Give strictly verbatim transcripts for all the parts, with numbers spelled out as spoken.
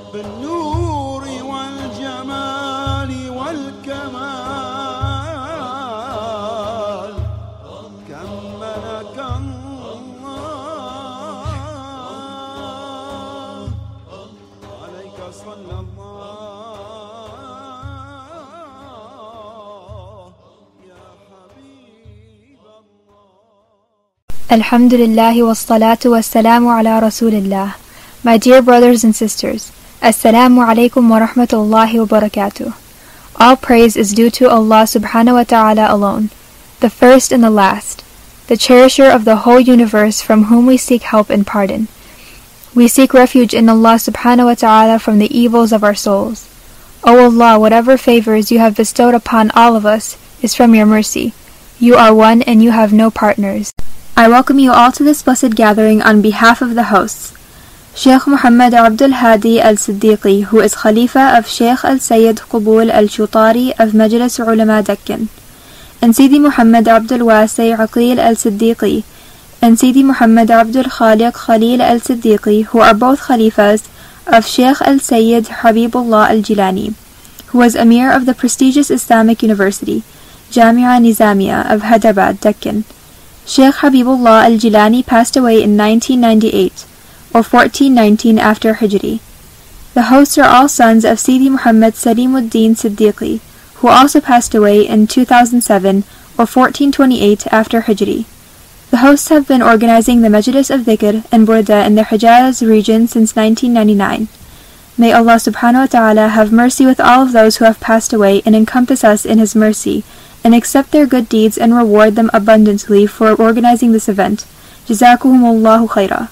بالنور والجمال والكمال كملك الله عليك صلى الله يا حبيب الله. Alhamdulillah wassalatu wassalamu ala rasulillah. My dear brothers and sisters, Assalamu alaikum wa rahmatullahi wa barakatuh. All praise is due to Allah subhanahu wa ta'ala alone, the first and the last, the cherisher of the whole universe, from whom we seek help and pardon. We seek refuge in Allah subhanahu wa ta'ala from the evils of our souls. O Allah, whatever favors you have bestowed upon all of us is from your mercy. You are one and you have no partners. I welcome you all to this blessed gathering on behalf of the hosts, Sheikh Muhammad Abdul Hadi Al-Siddiqi, who is Khalifa of Sheikh Al-Sayyid Qubul Al-Shutari of Majlis Ulama Deccan, and Sidi Muhammad Abdul Wasi Aqil Al-Siddiqi, and Sidi Muhammad Abdul Khaliq Khalil Al-Siddiqi, who are both Khalifas of Sheikh Al-Sayyid Habibullah Al-Jilani, who was Amir of the prestigious Islamic University, Jamia Nizamiya of Hyderabad, Deccan. Sheikh Habibullah Al-Jilani passed away in nineteen ninety-eight, or fourteen nineteen after Hijri. The hosts are all sons of Sidi Muhammad Salimuddin Siddiqi, who also passed away in two thousand seven, or fourteen twenty-eight after Hijri. The hosts have been organizing the Majlis of Dhikr and Burda in the Hijaz region since nineteen ninety-nine. May Allah subhanahu wa ta'ala have mercy with all of those who have passed away and encompass us in His mercy, and accept their good deeds and reward them abundantly for organizing this event. Jazakumullahu khairah.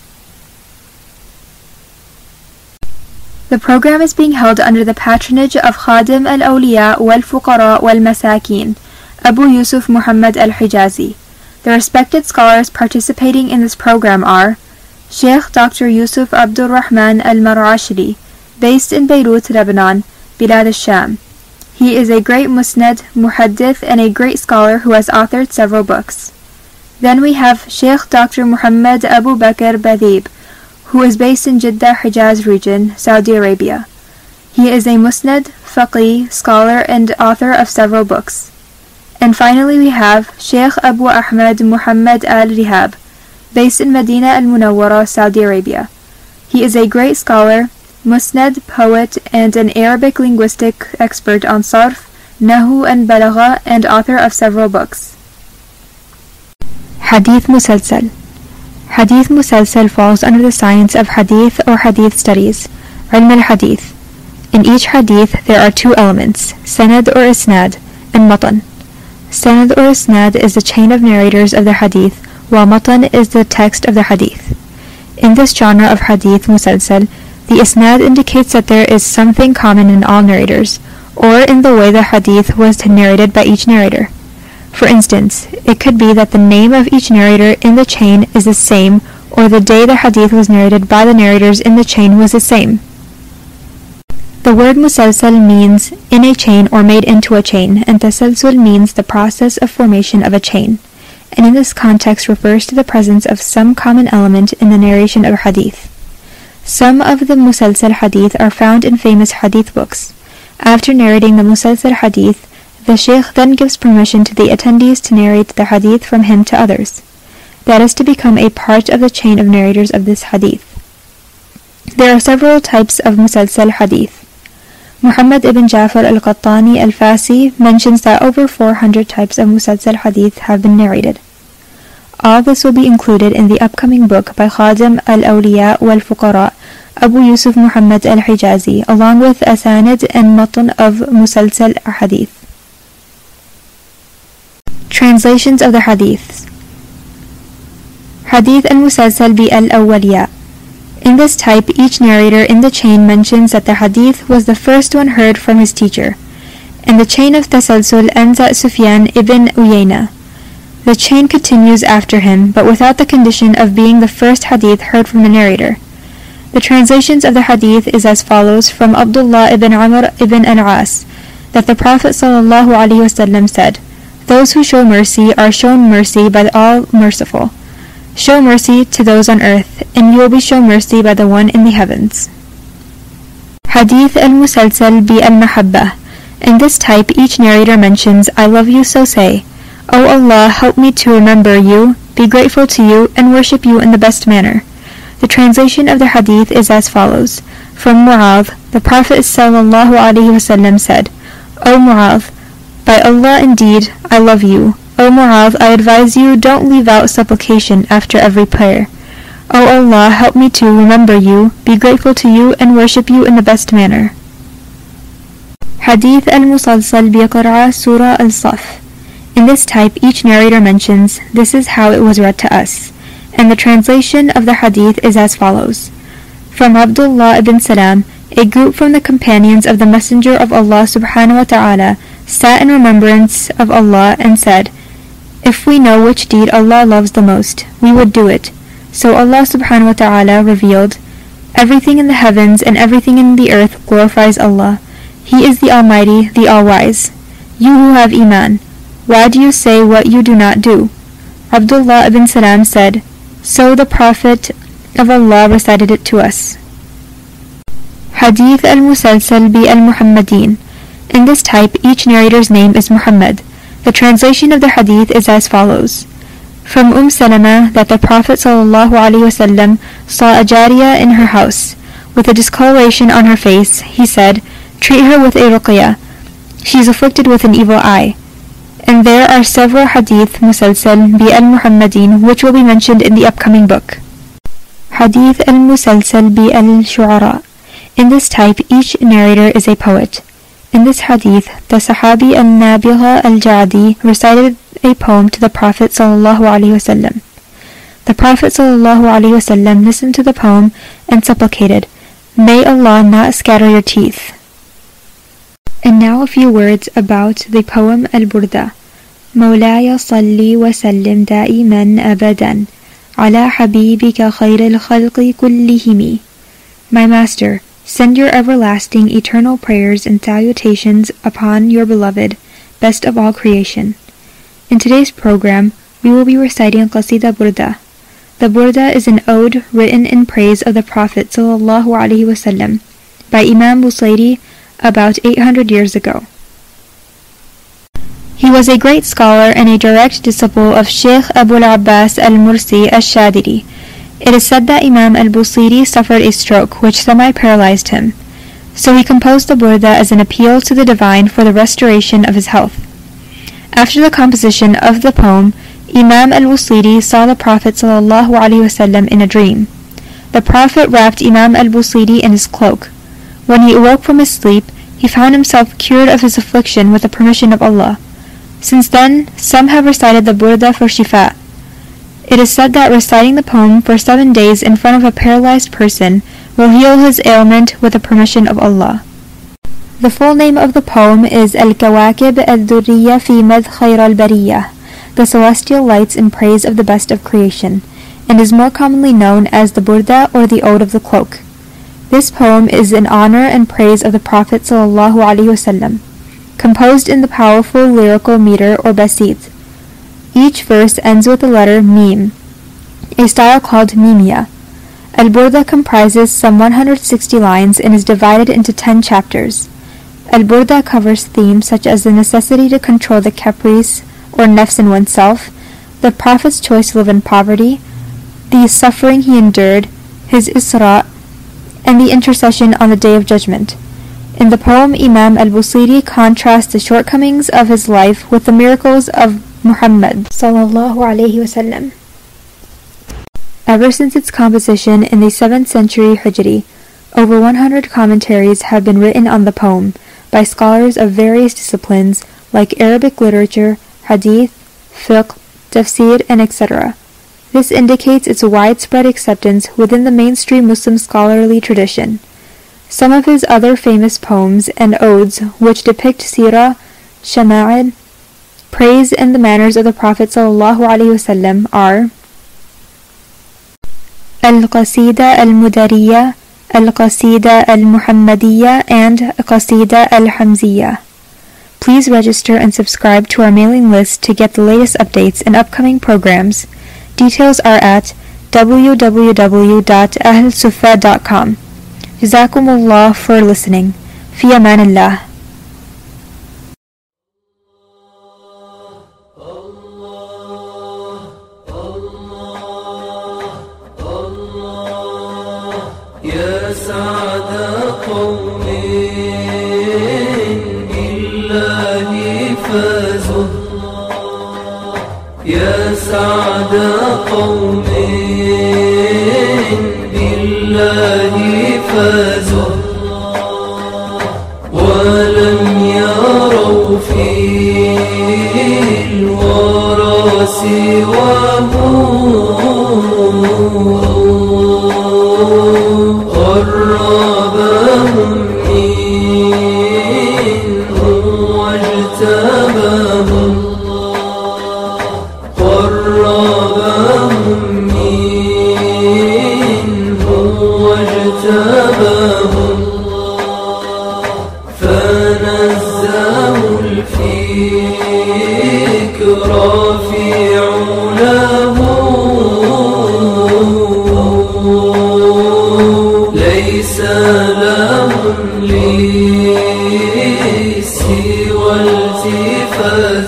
The program is being held under the patronage of Khadim al-Awliya wal-Fuqara wal-Masakin, Abu Yusuf Muhammad al-Hijazi. The respected scholars participating in this program are Sheikh Doctor Yusuf Abdul Rahman al-Marashidi, based in Beirut, Lebanon, Bilad al-Sham. He is a great musnad, muhaddith, and a great scholar who has authored several books. Then we have Sheikh Doctor Muhammad Abu Bakr Badib, who is based in Jeddah, Hijaz region, Saudi Arabia. He is a musnad, faqih, scholar, and author of several books. And finally we have Sheikh Abu Ahmad Muhammad al-Rihab, based in Medina al-Munawwara, Saudi Arabia. He is a great scholar, musnad, poet, and an Arabic linguistic expert on sarf, nahu, and balagha, and author of several books. Hadith Musalsal. Hadith Musalsal falls under the science of Hadith or Hadith studies, Ilm al-Hadith. In each Hadith there are two elements, Sanad or Isnad, and Matan. Sanad or Isnad is the chain of narrators of the Hadith, while Matan is the text of the Hadith. In this genre of Hadith Musalsal, the Isnad indicates that there is something common in all narrators, or in the way the Hadith was narrated by each narrator. For instance, it could be that the name of each narrator in the chain is the same, or the day the Hadith was narrated by the narrators in the chain was the same. The word musalsal means in a chain or made into a chain, and tasalsul means the process of formation of a chain, and in this context refers to the presence of some common element in the narration of Hadith. Some of the musalsal Hadith are found in famous Hadith books. After narrating the musalsal Hadith, the Shaykh then gives permission to the attendees to narrate the Hadith from him to others. That is to become a part of the chain of narrators of this Hadith. There are several types of musalsal Hadith. Muhammad ibn Jafar al-Qattani al-Fasi mentions that over four hundred types of musalsal Hadith have been narrated. All this will be included in the upcoming book by Khadim al-Awliya wal-Fuqara, Abu Yusuf Muhammad al-Hijazi, along with asanid and matan of musalsal Hadith. Translations of the Hadiths. Hadith al-Musalsal bi al-Awwaliya. In this type, each narrator in the chain mentions that the Hadith was the first one heard from his teacher, and the chain of Tasalsul ends at Sufyan ibn Uyayna. The chain continues after him, but without the condition of being the first Hadith heard from the narrator. The translations of the Hadith is as follows from Abdullah ibn Amr ibn al-As, that the Prophet sallallahu alaihi wasallam said, "Those who show mercy are shown mercy by the All-Merciful. Show mercy to those on earth, and you will be shown mercy by the One in the heavens." Hadith al-Musalsal bi al-Mahabbah. In this type, each narrator mentions, I love you, so say, O Allah, help me to remember you, be grateful to you, and worship you in the best manner. The translation of the hadith is as follows. From Mu'adh, the Prophet sallallahu alaihi wasallam said, O Mu'adh, by Allah indeed, I love you. O Mu'adh, I advise you, don't leave out supplication after every prayer. O Allah, help me to remember you, be grateful to you, and worship you in the best manner. Hadith al-Musalsal bi Qira'ah Surah al-Saf. In this type, each narrator mentions, this is how it was read to us. And the translation of the hadith is as follows. From Abdullah ibn Salam, a group from the companions of the Messenger of Allah subhanahu wa ta'ala sat in remembrance of Allah and said, If we know which deed Allah loves the most, we would do it. So Allah subhanahu wa ta'ala revealed, Everything in the heavens and everything in the earth glorifies Allah. He is the Almighty, the All-Wise. You who have Iman, why do you say what you do not do? Abdullah ibn Salam said, So the Prophet of Allah recited it to us. Hadith al-Musalsal bi al-Muhammadin. In this type, each narrator's name is Muhammad. The translation of the hadith is as follows. From Umm Salama that the Prophet sallallahu alaihi wasallam saw a jariyah in her house. With a discoloration on her face, he said, Treat her with a ruqyah. She is afflicted with an evil eye. And there are several hadith musalsal bi al-Muhammadin which will be mentioned in the upcoming book. Hadith al-Musalsal bi al-Shu'ara. In this type, each narrator is a poet. In this hadith, the Sahabi al-Nabigha al-Jadi recited a poem to the Prophet sallallahu alaihi wasallam. The Prophet sallallahu alaihi wasallam listened to the poem and supplicated, May Allah not scatter your teeth. And now a few words about the poem Al-Burda. مولاي صل وسلم دائما أبدا على حبيبك خير الخلق كلهم. My Master, send your everlasting eternal prayers and salutations upon your beloved, best of all creation. In today's program, we will be reciting Qasida Burda. The Burda is an ode written in praise of the Prophet sallallahu alaihi wasallam by Imam Busayri about eight hundred years ago. He was a great scholar and a direct disciple of Sheikh Abu al-Abbas al-Mursi al-Shadiri. It is said that Imam al-Busayri suffered a stroke which semi-paralyzed him, so he composed the Burda as an appeal to the divine for the restoration of his health. After the composition of the poem, Imam al-Busayri saw the Prophet sallallahu alaihi wasallam in a dream. The Prophet wrapped Imam al-Busayri in his cloak. When he awoke from his sleep, he found himself cured of his affliction with the permission of Allah. Since then, some have recited the Burda for Shifa. It is said that reciting the poem for seven days in front of a paralyzed person will heal his ailment with the permission of Allah. The full name of the poem is Al-Kawakib al-Durriya fi Madh Khayr al-Bariyah, the celestial lights in praise of the best of creation, and is more commonly known as the Burda or the Ode of the Cloak. This poem is in honor and praise of the Prophet sallallahu alaihi wasallam, composed in the powerful lyrical meter or basit. Each verse ends with the letter Mim, a style called Mimiyya. Al-Burda comprises some one hundred sixty lines and is divided into ten chapters. Al-Burda covers themes such as the necessity to control the caprice or nafs in oneself, the Prophet's choice to live in poverty, the suffering he endured, his Isra, and the intercession on the Day of Judgment. In the poem, Imam al-Busayri contrasts the shortcomings of his life with the miracles of Muhammad sallallahu alaihi wasallam. Ever since its composition in the seventh century Hijri, over one hundred commentaries have been written on the poem by scholars of various disciplines like Arabic literature, hadith, fiqh, tafsir, and et cetera. This indicates its widespread acceptance within the mainstream Muslim scholarly tradition. Some of his other famous poems and odes, which depict seerah, shama'il, praise, and the manners of the Prophet sallallahu alaihi wasallam, are Al-Qasida al-Mudariyya, Al-Qasida al-Muhammadiyya, and Qasida al-Hamziyya. Please register and subscribe to our mailing list to get the latest updates and upcoming programs. Details are at w w w dot ahl sufa dot com. Jazakumullah for listening. Fi amanillah. يا سعد قوم بالله فازوا يا سعد قوم بالله فازوا ولم يروا في الورى سواه قربهم منه واجتبهم قربهم منه واجتبهم فنزهوا الفكر في علاه ليس لهم لسوى التفات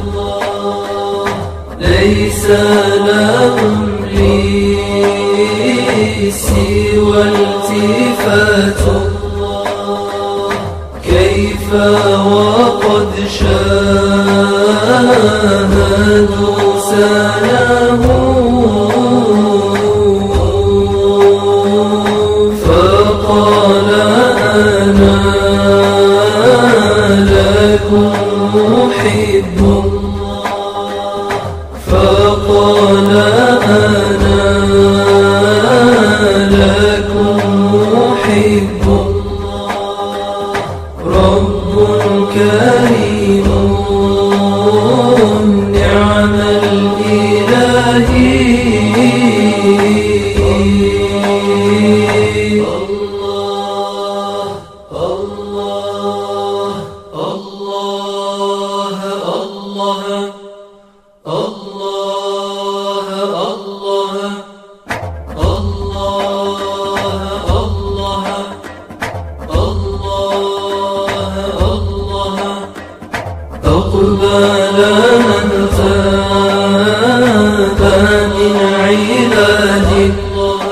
ليس لهم لسوى التفات كيف وقد شاهدوا سنه فقال أنا لكم محب فقال أنا لكم محب رب كريم نعم الإله أقبل من تاب من عباد الله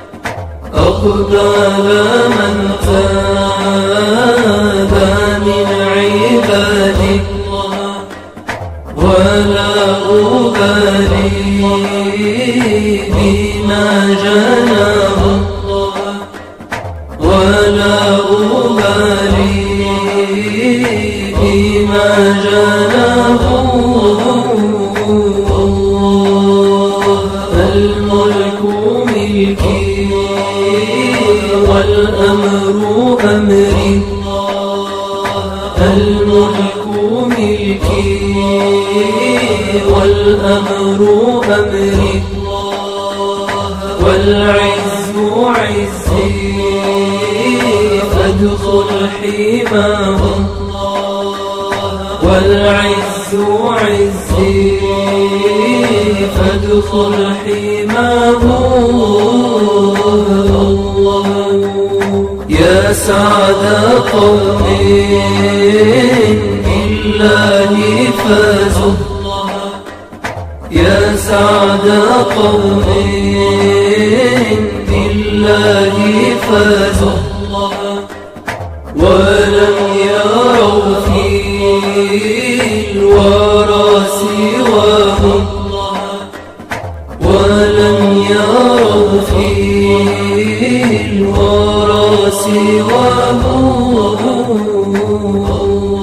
أقبل من تاب من عباد الله ولا أبالي بما جناه الله ولا أبالي بما جناه الملك ملكي والأمر أمري الملك ملكي والأمر أمري والعز عزي فادخل حماه والعز عزي فادخل حماه يا سعد قوم بالله فازوا يا سعد قوم بالله فازوا ولم يروا في الورى سواهم ولم يروا في الورى سواهم